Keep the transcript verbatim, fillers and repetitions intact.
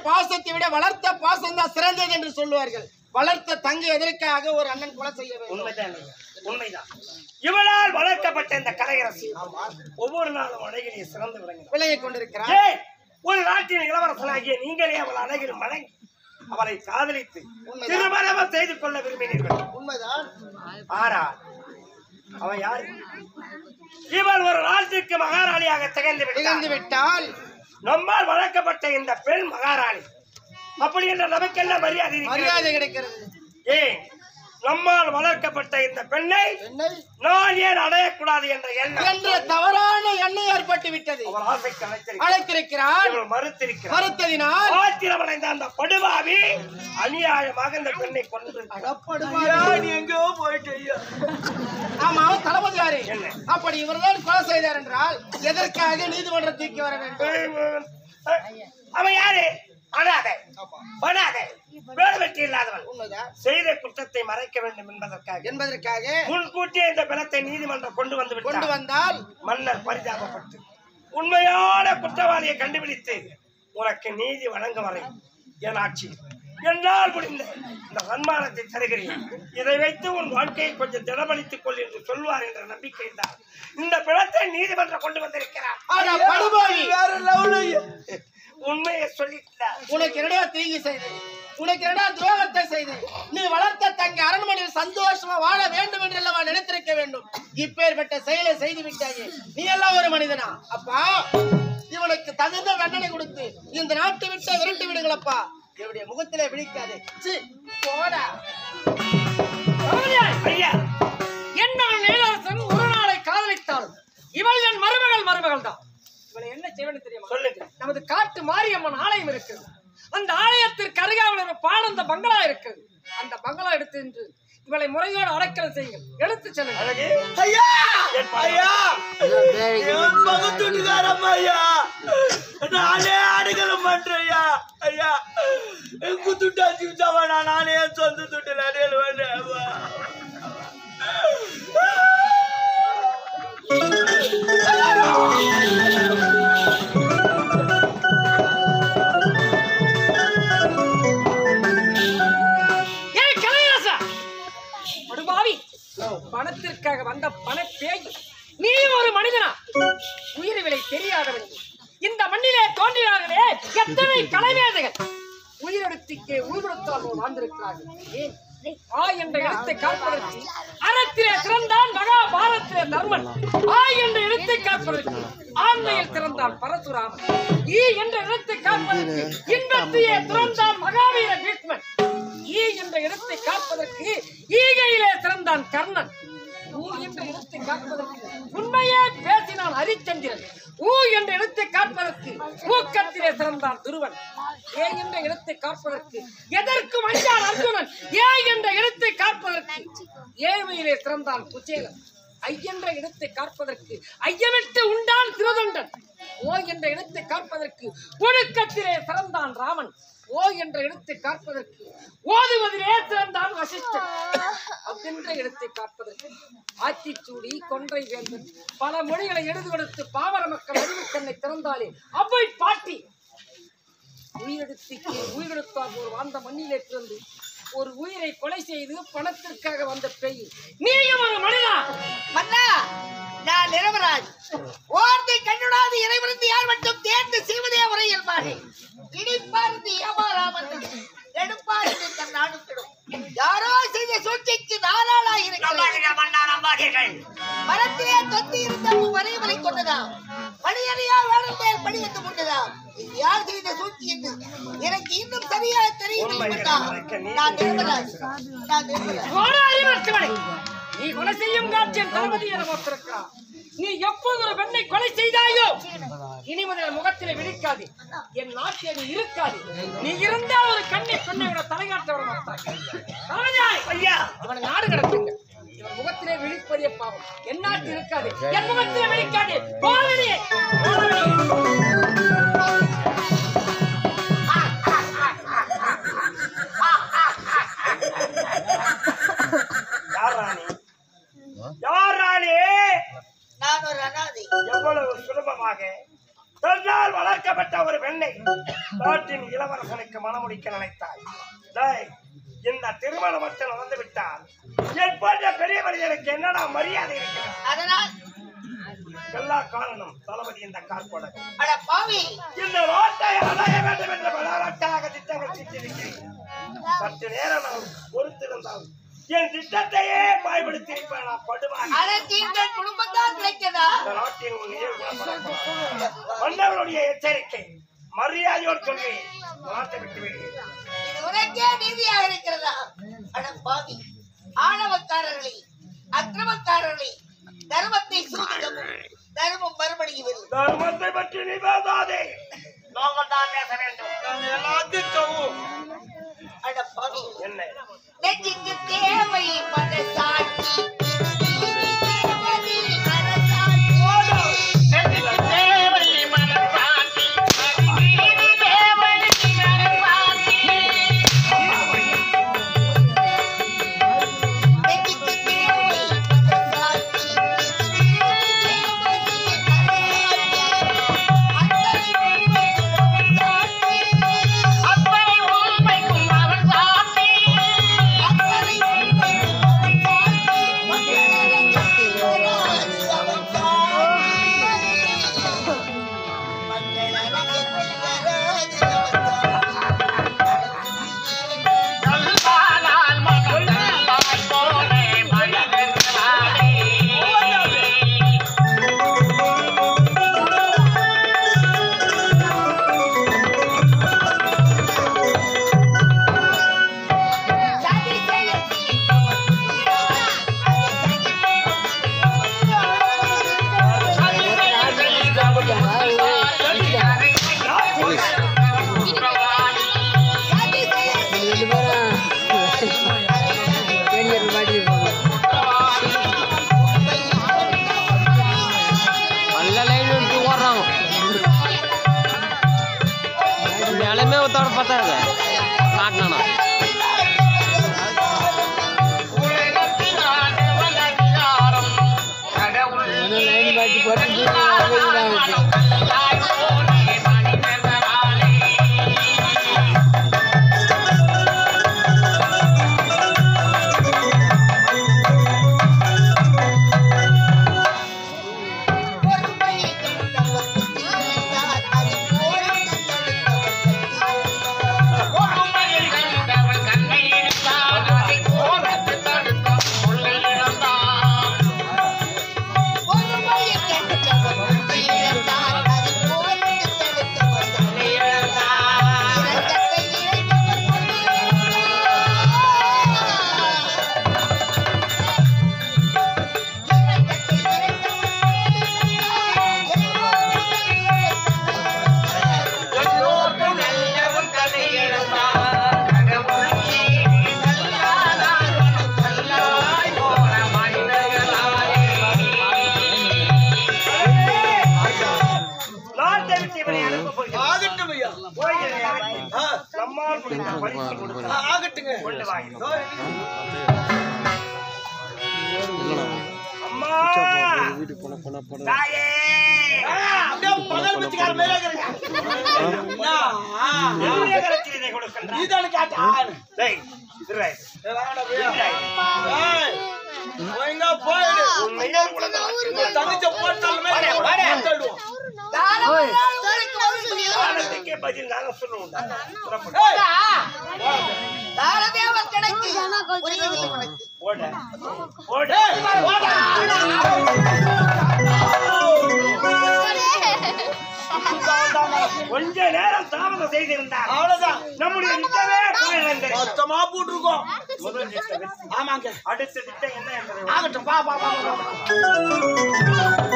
பாசத்தை விட வளர்த்த பாசம் தான் சிறந்தது என்று சொல்லுவார்கள். வளர்த்த தங்கை எதற்காக ஒரு அண்ணன் கொலை செய்ய வேண்டும்? உண்மைதான் உண்மைதான். இவளால் வளர்க்கப்பட்ட இந்த கலையரசி ஒவ்வொரு நாளும் அழகிலே சிறந்து விளங்க விலகிக் கொண்டிருக்கிறார். ஒரு நாட்டின் இளவரசனாகிய நீங்களே அவள் அழகில் வணங்கி அவளை காதலித்து திருமணம் செய்து கொள்ள விரும்பினீர்கள். உண்மைதான். ஆரா அவன் யாரு? இவள் ஒரு நாட்டிற்கு மகாராணியாக திகழ்ந்து விட்டால் நம்மால் வளர்க்கப்பட்ட இந்த பெண் மகாராணி. அப்படி என்ற நமக்கெல்லாம் மரியாதை மரியாதை கிடைக்கிறது. ஏன் நம்மால் வளர்க்கப்பட்ட இந்த பெண்ணை நான் ஏன் அடையக்கூடாது என்ற எண்ணம் என்ற தவறான எண்ணம் ஏற்பட்டு விட்டது. அழைத்திருக்கிறார், மறுத்ததினால் ஆத்திரமடைந்த அந்த படுபாவி அநியாயமாக இந்த பெண்ணை கொண்டு எங்கோ போயிட்டு. ஆமா, தளபதியாரே, அப்படி இவர்தான் கொலை செய்தார் என்றால் எதற்காக நீதிமன்றத்துக்கு வர வேண்டும்? அவன் யாரு? அனாதை, பனாதை, வேறுபற்றி இல்லாதவன். செய்த குற்றத்தை மறைக்க வேண்டும் என்பதற்காக என்பதற்காக முன்கூட்டியே இந்த பலத்தை நீதிமன்றம் கொண்டு வந்து கொண்டு வந்தால் மன்னர் பரிதாபப்பட்டு உண்மையான குற்றவாளியை கண்டுபிடித்து உனக்கு நீதி வழங்க வரை என் ஆட்சி என்னால் முடிந்த இந்த சன்மானத்தை தருகிறேன். இதை வைத்து உன் வாழ்க்கையை கொஞ்சம் திடமளித்துக் கொள் என்று சொல்வார் என்ற நம்பிக்கை தான் இந்த பலத்தை நீதிமன்றம் கொண்டு வந்திருக்கிறார். உண்மையை சொல்லிட்டார். உனக்கு என்னடா தீங்கு செய்தேன், உனக்கு என்னடா துரோகத்தை செய்தேன். நீ வளர்த்த தங்க அரண்மனையில் சந்தோஷமா வாழ வேண்டும் என்று எல்லாம் நினைத்திருக்க வேண்டும். இப்பேற்பட்ட செயலை செய்து விட்டாயே, நீ எல்லாம் ஒரு மனிதனா? அப்பா, இவனுக்கு தகுந்த தண்டனை கொடுத்து இந்த நாட்டை விட்டு விரட்டி விடுங்களப்பா. இவருடைய முகத்திலே விழிக்காது. போடா ஐயா. என்னால் இளவரசன் ஒரு நாளை காதலித்தாலும் இவள் என் மருமகள் மருமகள் தான். இவளை என்ன செய்வேன்னு தெரியுமா? சொல்லுங்க. நமது காட்டு மாரியம்மன் ஆலயம் இருக்குது. அந்த ஆலயத்திற்கு அருகாமல் ஒரு பாடந்த பங்களா இருக்குது. அந்த பங்களா எடுத்து என்று இவளை முறையோடு அடக்கல் செய்யுங்கள். எடுத்து செல்லுங்கள். ஐயா ஐயா ஐயா நானே அடைக்கலம் பண்றையா. ஐயா குத்துட்டா ஜீவிச்சாவா? நானே சொந்த துட்டு அடையல் வேண்டாம். பணத்திற்காக வந்த பண பேய், நீயும் ஒரு மனிதனா? உயிர் விலை தெரியாதவன் இந்த மண்ணிலே தோன்றினார்களே எத்தனை கலைவேதைகள் உயிரெடுத்துக்கே உயிர்படுத்தால் வாழ்ந்திருக்கிறார்கள். ஏன் ஆ என்ற இடத்தை காப்பதற்கு அறத்திலே திறந்தான் மகாபாரத்திலே தர்மன். ஆ என்ற இடத்தை காப்பதற்கு ஆண்மையில் திறந்தான் பரசுராமன். ஈ என்ற இடத்தை காப்பதற்கு இன்பத்தையே திறந்தான் மகாவீர பீஷ்மன். ஈ என்ற இடத்தை காப்பதற்கு ஈகையிலே திறந்தான் கர்ணன். ஊ என்ற இடத்தை காப்பதற்கு உண்மையே பேசினான் ஹரிச்சந்திரன். ஊ என்ற இடத்தை காப்பதற்கு ஊக்கத்திலே சிறந்தான் துருவன். ஏ என்ற இடத்தை காப்பதற்கு எதற்கு மஞ்சான் அர்ஜுனன். ஏ என்ற இடத்தை காப்பதற்கு ஏழ்மையிலே சிறந்தான் குச்சேலன். ஐ என்ற இடத்தை காப்பதற்கு ஐயமிட்டு உண்டான் திருதொண்டன். ஓ என்ற இடத்தை காப்பதற்கு ஒழுக்கத்திலே சிறந்தான் ராமன். ஓ என்ற இடத்தை காப்பதற்கு ஓதுவதிலே சிறந்தான் வசிஷ்டன். அவ்வென்ற இடத்தை காப்பதற்கு ஆத்திச்சூடி கொன்றை வேந்தன் பல மொழிகளை எழுதி கொடுத்து பாவர மக்கள் அறிவு கண்ணை திறந்தாலே அவ்வை பாட்டி. உயிரெடுத்துக்கு உயிரெடுத்தார் ஒரு வாழ்ந்த மண்ணிலே பிறந்து ஒரு உயிரை கொலை செய்து பணத்திற்காக வந்த பெய், நீயும் ஒரு மனிதா? மன்னா, நான் நிரபராஜ். ஓர்த்தை கண்ணுடாது இறைவனுக்கு யார் மட்டும் தேர்ந்து செய்வதே உரையில் மாறி இடிப்பார்ந்து ஏமாறாமல் எடுப்பார்ந்து தன் நாடுத்திடும். யாரோ செய்த சூழ்ச்சிக்கு நாளாளாய் இருக்கிறேன். மரத்திலே தொத்தி இருந்த வரைவலை கொண்டதாம் பணியறியா வேணும் மேல் பணி வந்து கொண்டதாம். இது யார் செய்த சூழ்ச்சி என்று எனக்கு இன்னும் சரியாக தெரியவில்லை. நான் நிரபராஜ், நான் நிரபராஜ். நீ கொலை செய்யும் காட்சியின் தளபதி என பார்த்திருக்கிறார். நீ எப்போது ஒரு பெண்ணை கொலை செய்தாயோ இனி முதல் முகத்திலே விழிக்காது. என் நாட்டில் நீ இருக்காது. நீ இருந்தால் ஒரு கண்ணை பெண்ணை விட தலைகாட்ட வர மாட்டாய். ஐயா, அவனை நாடு கடத்துங்க. இவன் முகத்திலே விழிப்பதே பாவம். என் நாட்டில் இருக்காது. என் முகத்திலே விழிக்காது. போவனே எவ்வளவு சுலபமாக தன்னால் வளர்க்கப்பட்ட ஒரு பெண்ணை நாட்டின் இளவரசனுக்கு மனமுடிக்க நினைத்தாய். டேய், இந்த திருமணம் மட்டும் நடந்து விட்டால் என் போன்ற பெரிய மனிதனுக்கு என்னடா மரியாதை இருக்கிறது? அதனால் எல்லா காரணம் தளபதி இந்த காற்போட அட பாவி, இந்த ரோட்டை அடைய வேண்டும் என்ற பலவட்டாக திட்டங்கள் தீட்டிருக்கிறேன். சற்று நேரம் நான் பொறுத்திருந்தால் என் திட்டத்தையே பயன்படுத்தி படுவாங்க. அதற்கு இந்த குடும்பத்தான் கிடைக்கதா? இந்த நாட்டின் மன்னர்களுடைய எச்சரிக்கை மரியாதையோடு சொல்லி நாட்டை விட்டு விடுகிறேன். இது உனக்கே நீதியாக இருக்கிறதா? அட பாவி, ஆணவக்காரர்களே, அக்கிரமக்காரர்களே, தர்மத்தை சூதிக்கவும் தர்மம் மறுபடியும் வரும். தர்மத்தை பற்றி நீ பேசாதே. நாங்கள் தான் பேச வேண்டும். எல்லாத்துக்கும் அட பாவி, என்ன நெஞ்சுக்கு தேவை மனசாட்சி. கொஞ்ச நேரம் தாமதம் செய்திருந்தார் அவ்வளவுதான் நம்முடைய திட்டமே போயிருந்தது. மொத்தமா போட்டுருக்கோம். முதல் திட்டம் ஆமாங்க. அடுத்த திட்டம் என்ன என்பதை ஆகட்டும். பா பா பா